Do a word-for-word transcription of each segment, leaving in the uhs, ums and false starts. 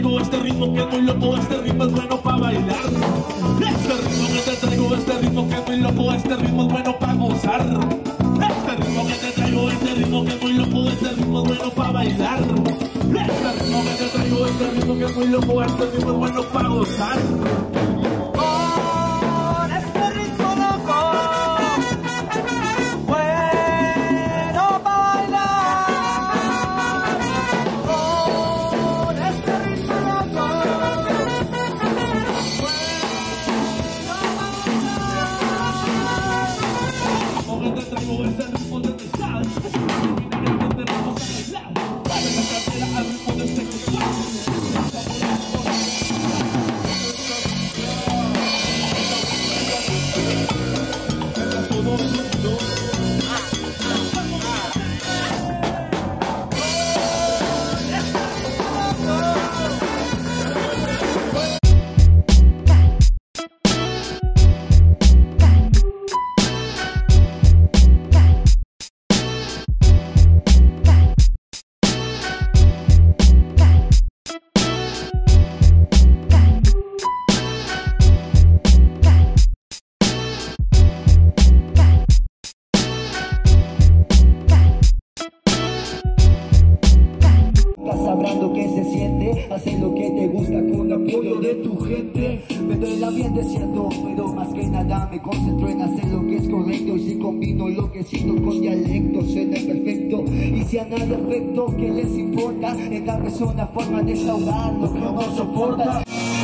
traigo este ritmo que es muy loco, este ritmo es bueno para bailar. Este ritmo que te traigo, este ritmo que es muy loco, este ritmo es bueno para gozar. Este ritmo que te traigo, este ritmo que es muy loco, este ritmo es bueno para bailar. Este ritmo que te traigo, este ritmo que es muy loco, este ritmo es bueno para gozar. Hacer lo que te gusta con apoyo de tu gente. Me doy el ambiente siendo, pero más que nada me concentro en hacer lo que es correcto. Y si combino lo que siento con dialecto, suena perfecto. Y si a nada efecto, ¿qué les importa? En cada persona forma de desahogar lo que no soporta.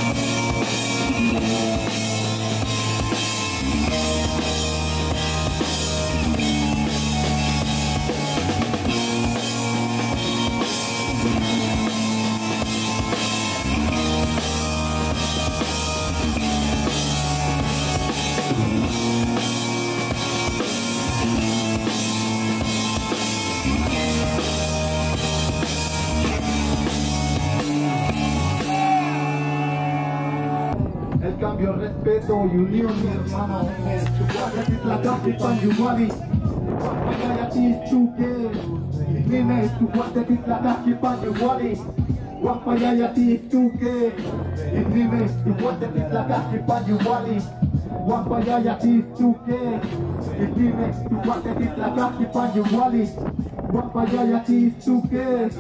Cambio, respeto y unión, mi hermano. Tu Panyuwali, Nime, tu guate titlataki Panyuwali, Wampayayati tuke, Nime, tu guate titlataki Panyuwali, Wampayayati tuke, Nime, tu guate titlataki Panyuwali, Wampayayati tuke.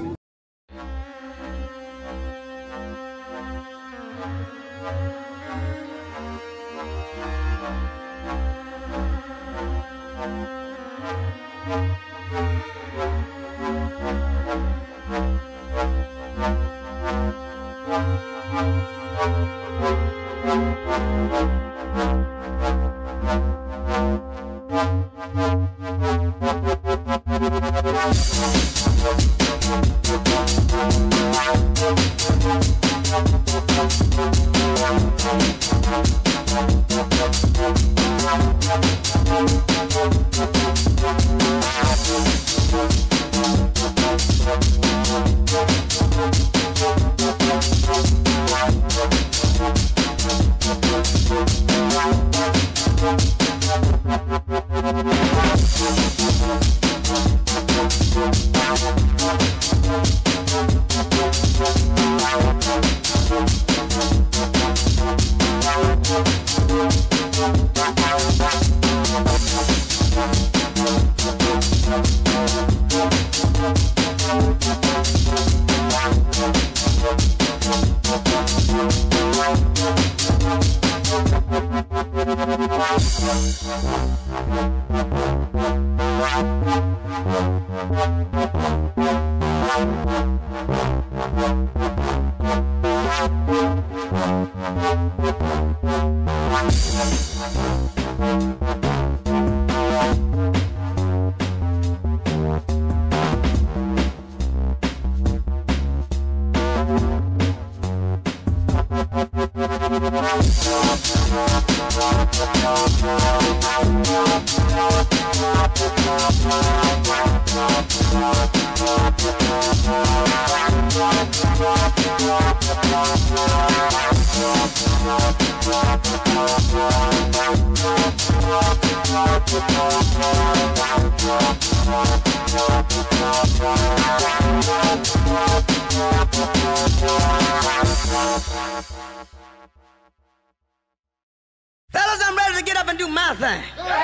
We'll be right back. Fellas, I'm ready to get up and do my thing.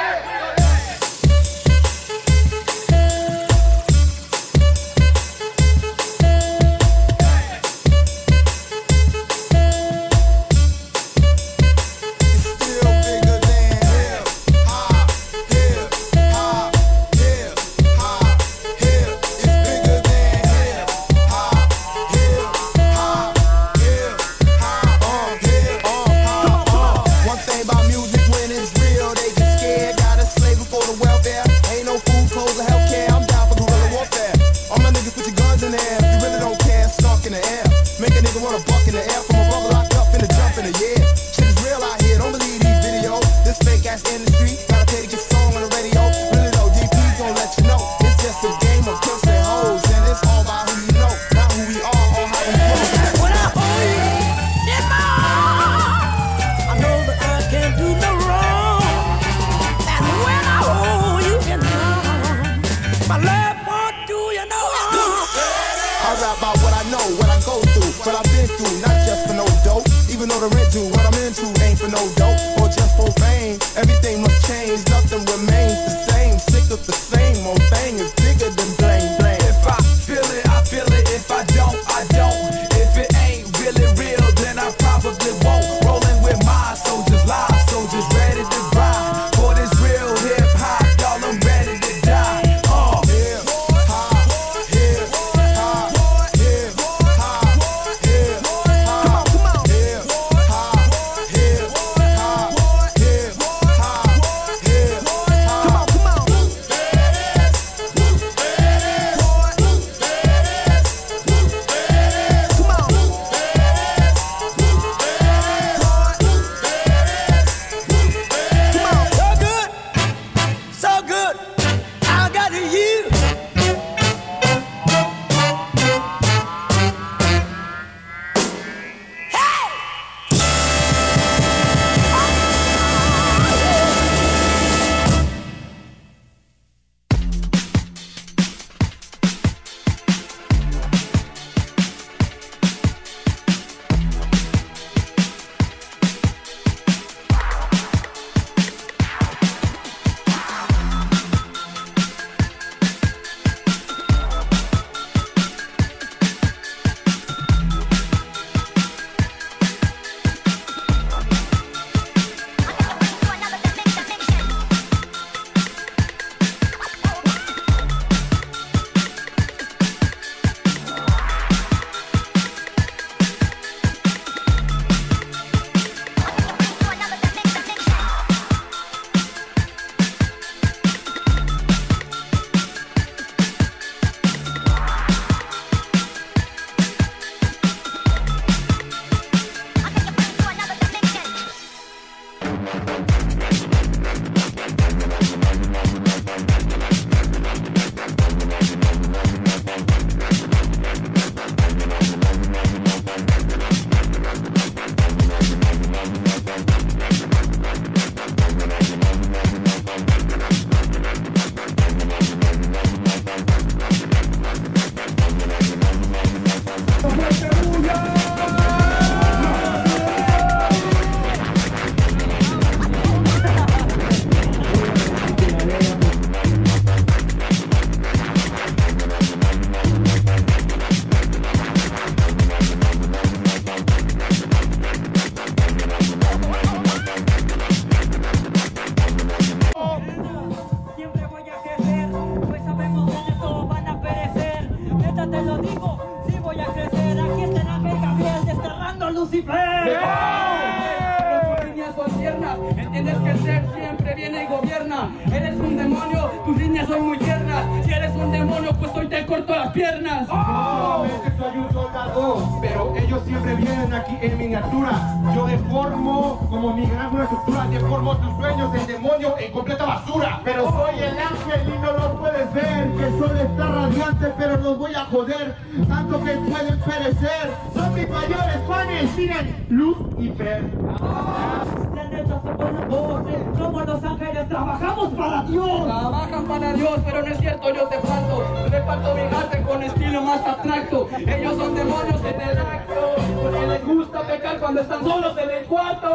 Entiendes que el ser siempre viene y gobierna. Eres un demonio, tus líneas son muy tiernas. Si eres un demonio, pues hoy te corto las piernas. Oh, solamente soy un soldado, pero ellos siempre vienen aquí en miniatura. Yo deformo como mi gran estructura, deformo tus sueños, el demonio en completa basura. Pero soy el ángel y no lo puedes ver, que el sol está radiante, pero los voy a joder, tanto que pueden perecer. Son mis mayores fans, miren, luz y fer. La neta somos voces, somos los ángeles, trabajamos para Dios. Trabajan para Dios, pero no es cierto, yo te parto. Reparto mi arte con estilo más abstracto. Ellos son demonios en el acto, porque les gusta pecar cuando cuando están solos en el cuarto.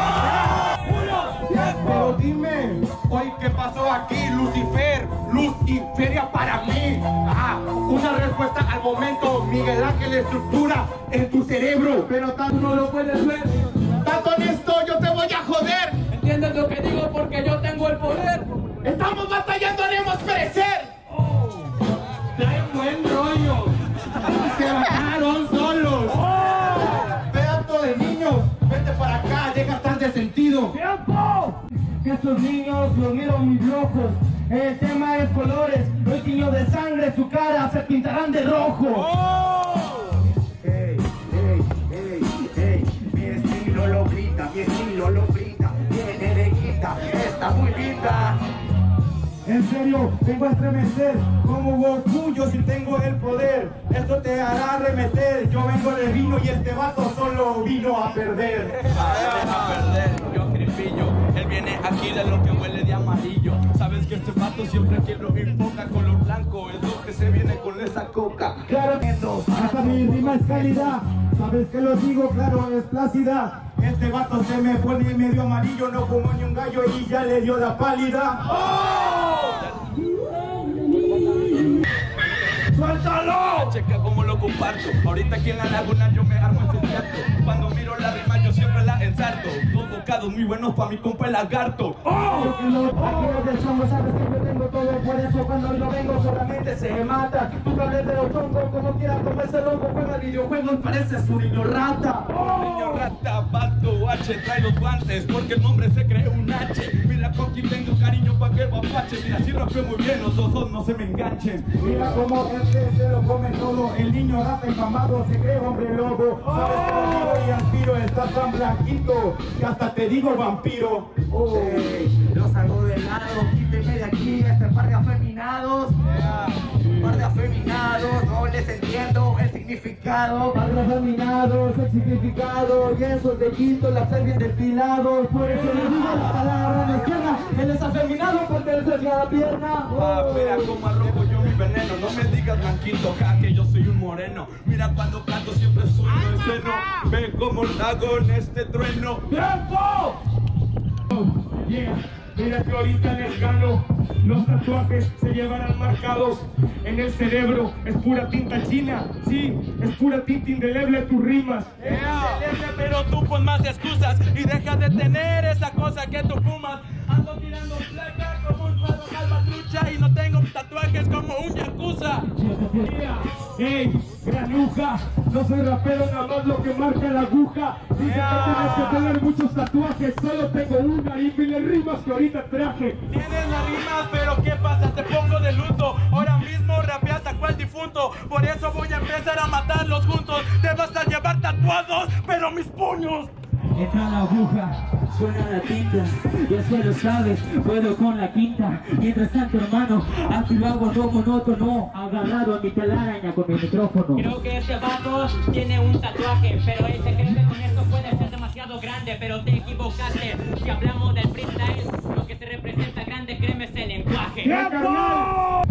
Pero dime, hoy qué pasó aquí, Lucifer, luz y feria para mí. Ah, una respuesta al momento, Miguel Ángel, estructura en tu cerebro. Pero tanto No lo puedes ver. tanto en esto yo te voy a joder. ¿Entiendes lo que digo? Porque yo tengo el poder. Estamos batallando, haremos perecer. Traen buen rollo. Se bajaron solos. Pedazo de niños, vete para acá, deja estar de sentido. ¡Tiempo! Que estos niños lo vieron mis ojos. El tema es colores, no es niño de sangre, su cara se pintarán de rojo. Ey, ey, ey, ey, mi estilo lo grita, mi estilo lo grita, viene de quita, está muy linda. En serio, vengo a estremecer como Goku, yo sí tengo el poder. Esto te hará arremeter. Yo vengo de vino y este vato solo vino a perder. A perder, yo gripillo. Él viene aquí de lo que huele de amarillo. Sabes que este vato siempre que lo invoca color blanco es lo que se viene con esa coca. Claro, hasta mi rima es calidad. Sabes que lo digo, claro, es plácida. Este vato se me pone medio amarillo, no fumó ni un gallo y ya le dio la pálida. ¡Suéltalo! Checa cómo lo comparto. Ahorita aquí en la laguna yo me armo este teatro. Cuando miro la rima yo siempre la ensarto. Dos bocados muy buenos pa' mi compa el lagarto. ¡Oh! Aquí los del chongo, sabes que yo tengo todo. Por eso cuando yo vengo solamente se mata. Tu cabletero chongo, como quieras comerse loco. Juega videojuegos, pareces un niño rata. Niño rata, vato, H, trae los guantes porque el nombre se cree un H. Mira con quien tengo cariño pa' que el guapache. Mira si rapeo muy bien, los dos no se me enganchen. Mira cómo este se lo come todo. El niño rata infamado se cree hombre lobo. Sabes que lo digo y aspiro, estás tan blanquito que hasta te digo vampiro. Oh. Ey, los hago de lado, quíteme de aquí, este par de afeminados. Par de afeminados, no les entiendo el significado. Par de afeminados, el significado. Y esos de quinto la ser bien depilados. Por eso le digo la palabra de izquierda. Él es afeminado porque él se la pierna. Ah, mira cómo arrojo yo mi veneno. No me digas blanquito, ja, que yo soy un moreno. Mira cuando canto siempre sueno el seno. Ve cómo lo hago en este trueno. ¡Tiempo! Yeah. Mira que ahorita les gano. Los tatuajes se llevarán marcados en el cerebro. Es pura tinta china, sí, es pura tinta indeleble tus rimas. Indeleble, pero tú pon más excusas y deja de tener esa cosa que tú fumas. Ando tirando placa como un cuadro salvatrucha y no tengo tatuajes como un yakuza. Ey, granuja, no soy rapero, nada más lo que marca la aguja. Dice que tienes que tener muchos tatuajes, solo tengo una y miles rimas que ahorita traje. Tienes la rima, pero ¿qué pasa? Te pongo de luto. Ahora mismo rapeas a cual difunto. Por eso voy a empezar a matarlos juntos. Te vas a llevar tatuados, pero mis puños. Entra la aguja, suena la tinta, y eso lo sabes, puedo con la quinta. Mientras tanto, hermano, aquí lo hago no monótono, agarrado a mi telaraña con mi micrófono. Creo que este vato tiene un tatuaje, pero él se cree que con esto puede ser demasiado grande, pero te equivocaste. Si hablamos del freestyle, lo que te representa grande, créeme, es el lenguaje. ¡Tiempo!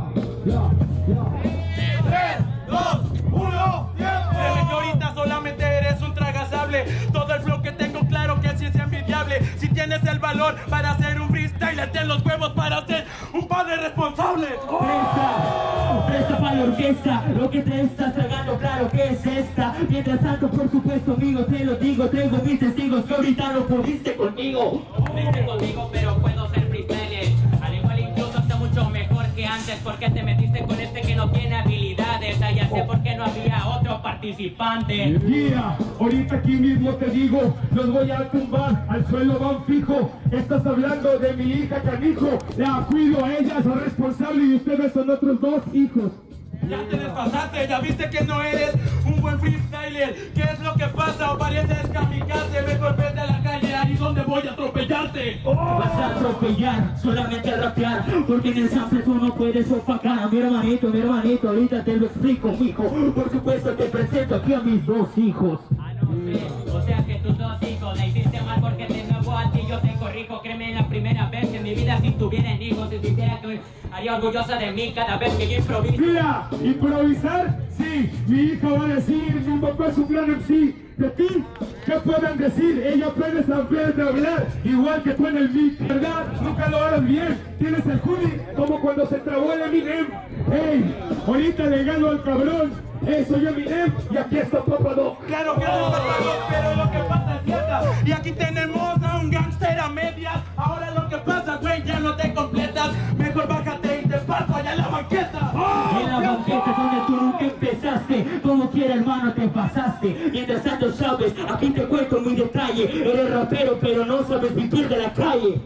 tres, dos, uno, tiempo. Créeme que ahorita solamente eres un tragasable. Todo el flow que tengo claro que sí es envidiable. Si tienes el valor para hacer un freestyle, ten los huevos para ser un padre responsable. Presta, presta para la orquesta, lo que te estás tragando, claro que es esta. Mientras tanto, por supuesto, amigo, te lo digo, traigo mis testigos que ahorita no pudiste conmigo. Pudiste conmigo, pero puedo ser freestyler. Al igual incluso está mucho mejor que antes, porque te metiste con este que no tiene habilidades. Ah, ya sé por qué no había otro participante. Yeah, ahorita aquí mismo te digo, los voy a tumbar, al suelo van fijo. Estás hablando de mi hija canijo, la cuido, ella es la responsable y ustedes son otros dos hijos. Ya te desfasaste, ya viste que no eres un buen freestyler. ¿Qué es lo que pasa? O pareces kamikaze. Mejor vete a la calle, ahí donde voy a atropellarte. Vas a atropellar, solamente a rapear, porque en el sample tú no puedes opacar. Mi hermanito, mi hermanito, ahorita te lo explico, mijo. Por supuesto te presento aquí a mis dos hijos. Ah, no sé, o sea que tus dos hijos la hiciste mal porque de nuevo a ti yo te corrijo. Créeme, en la primera vez que en mi vida si tuvieran hijos, si supiera que haría orgullosa de mí cada vez que yo improviso. Mira, improvisar, sí, mi hija va a decir, mi papá es un gran M C. De ti, ¿qué pueden decir? Ella apenas aprende a hablar, igual que tú en el mic, ¿verdad? Nunca lo harás bien. Tienes el hoodie como cuando se trabó el Eminem. Ey, ahorita le gano al cabrón. Ey, soy Eminem y aquí está Papa Doc. Claro que no, pero lo que pasa es cierta. Y aquí tenemos a un gángster a medias. Ahora lo que pasa, güey, ya no te completas. Mejor bájate y te parto allá en la banqueta. ¡Oh! En la banqueta donde tú nunca empezaste, como quiera hermano te pasaste. Mientras tanto sabes, aquí te cuento mi detalle. Eres rapero pero no sabes vivir de la calle.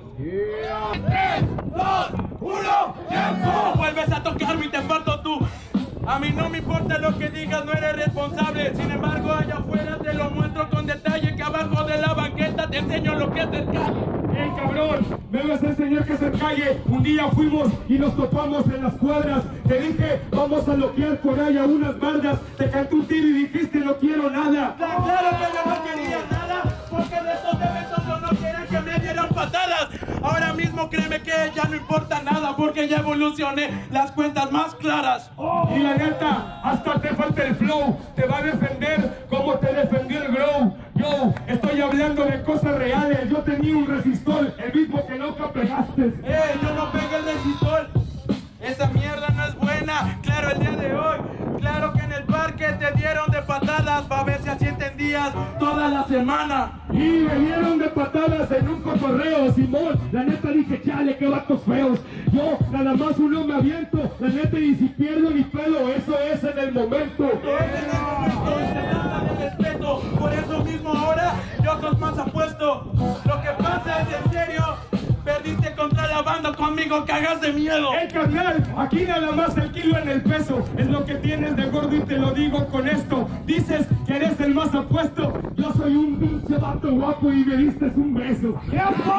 tres, dos, uno, tiempo. Vuelves a tocarme y te parto tú. A mí no me importa lo que digas, no eres responsable. Sin embargo, allá afuera te lo muestro con detalle. Que abajo de la banqueta te enseño lo que es el calle. ¡Ey, cabrón! Me vas a enseñar que es el calle. Un día fuimos y nos topamos en las cuadras. Te dije, vamos a loquear por allá unas bardas. Te canté un tiro y dijiste, no quiero nada. Claro que yo no quería nada, porque de estos eventos yo no quieren que me dieran patadas. Ahora mismo créeme que ya no importa nada, porque ya evolucioné las cuentas más claras. Y la neta, hasta te falta el flow. Te va a defender como te defendió el Grow. Yo estoy hablando de cosas reales. Yo tenía un resistor, el mismo que nunca pegaste. Eh, yo no pegué el resistor. Esa mierda no es buena. Claro, el día de hoy, claro que en el parque te dieron de patadas, pa' ver si así entendías toda la semana. Y me dieron de patadas en un cotorreo, Simón. La neta dije, chale, qué vatos feos. Yo nada más uno me aviento. La neta, y si pierdo mi pelo, eso es en el momento. Es en el momento, se trata de respeto. Por eso mismo ahora yo soy más apuesto. Lo que pasa es en serio. Perdiste contra la banda, conmigo cagas de miedo. ¡Ey, carnal! Aquí nada más el kilo en el peso. Es lo que tienes de gordo y te lo digo con esto. Dices que eres el más apuesto. Yo soy un pinche vato guapo y me diste un beso. ¡Tiempo!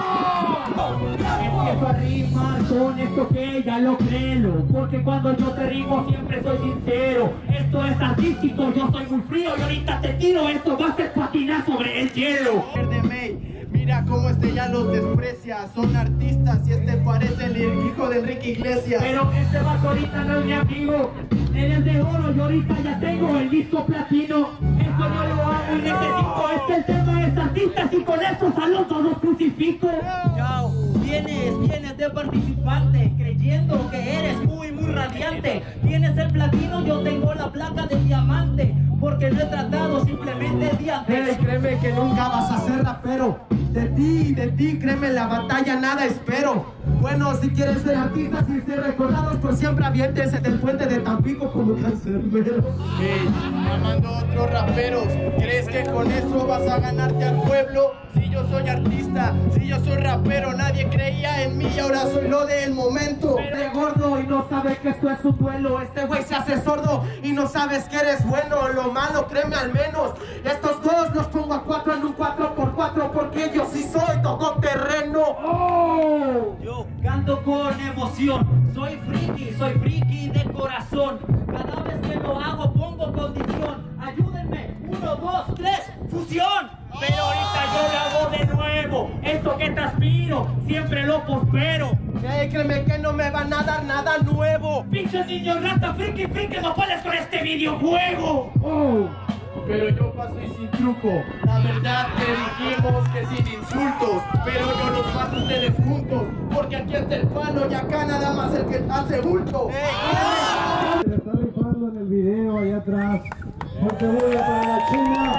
Empiezo a rimar con esto que ya lo creo, porque cuando yo te rimo siempre soy sincero. Esto es artístico, yo soy muy frío y ahorita te tiro. Esto va a ser patinar sobre el hielo. Mira cómo este ya los desprecia. Son artistas y este parece el hijo de Enrique Iglesias. Pero este vato ahorita no es mi amigo. Él es de oro y ahorita ya tengo el disco platino. Esto no lo hago y necesito. Este el tema es artistas y con eso a los todos crucifico. Chao, vienes, vienes de participante, creyendo que eres muy, muy radiante. Tienes el platino, yo tengo la placa de diamante, porque lo he tratado simplemente diantes. Hey, créeme que nunca vas a ser rapero. De ti, de ti, créeme, la batalla nada espero. Bueno, si quieres ser artistas y ser recordados por siempre, aviéntese del puente de Tampico como cancerbero. Hey, llamando a otros raperos, ¿crees que con eso vas a ganarte al pueblo? Si yo soy artista, si yo soy rapero, nadie creía en mí y ahora soy lo del momento. Eres gordo y no sabes que esto es un duelo. Este güey se hace sordo y no sabes que eres bueno. Lo malo, créeme al menos, estos dos los pongo a cuatro en un cuatro por cuatro, porque yo sí soy todoterreno. ¡Oh! Yo canto con emoción, soy friki, soy friki de corazón. Cada vez que lo hago pongo condición. Ayúdenme, uno, dos, tres, fusión. Pero ahorita yo lo hago de nuevo. Esto que transpiro, siempre lo prospero. Hey, créeme que no me van a dar nada nuevo. Pinche niño rata, friki, friki, no puedes con este videojuego. Oh. Pero yo paso y sin truco. La verdad que dijimos que sin insultos, pero yo los paso ustedes juntos, porque aquí está el palo y acá nada más el que hace bulto. Se le está rifando en el video allá atrás. Fuerte bulla para la China.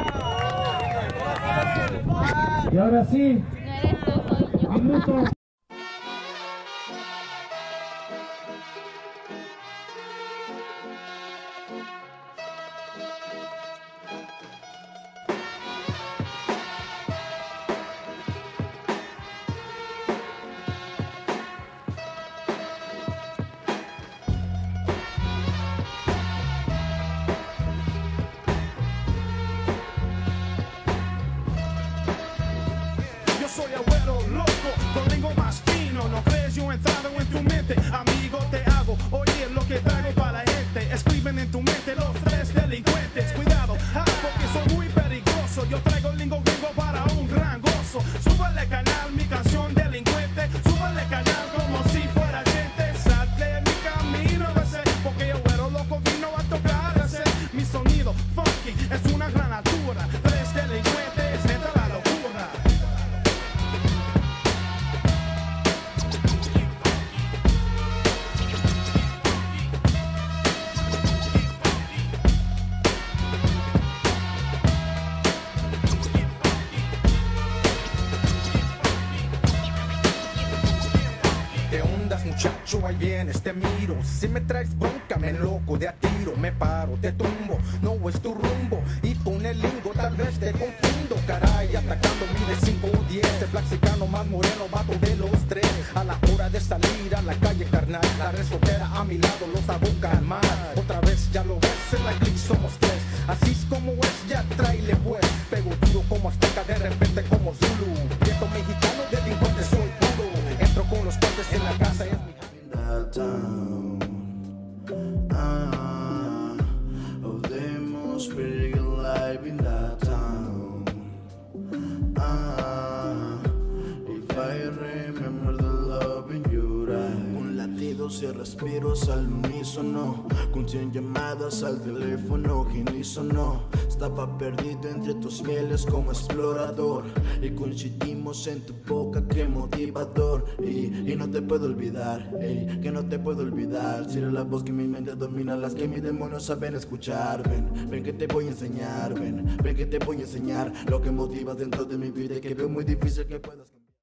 Y ahora sí, minuto. Soy abuelo loco, con lengua una granatura. Tres delincuentes, entra la locura. Muchacho, ahí vienes, te miro. Si me traes bronca, me loco de a tiro. Me paro, te tumbo, no es tu rumbo. Y con el lingo tal vez te confundo. Caray, atacando mide cinco o diez. El flexicano más moreno, vato de los tres. A la hora de salir a la calle carnal, la resoltera a mi lado los hago calmar. Otra vez ya lo ves, en la click somos tres. Así es como es, ya tráele pues. Pego duro como azteca, de repente como Zulu. Prieto mexicano, delincuente soy puro. Entro con los cortes en la casa, es mi Town, ah, of the most beautiful life in that town. Ah, if I remember the love in your eyes. Con latidos y respiros al unísono, con cien llamadas al teléfono, unísono. Estaba perdido entre tus mieles como explorador y coincidimos en tu boca, que motivador. Y, y no te puedo olvidar, ey, que no te puedo olvidar. Si eres la voz que mi mente domina, las que mis demonios saben escuchar. Ven, ven que te voy a enseñar, ven, ven que te voy a enseñar lo que motivas dentro de mi vida y que veo muy difícil que puedas cambiar.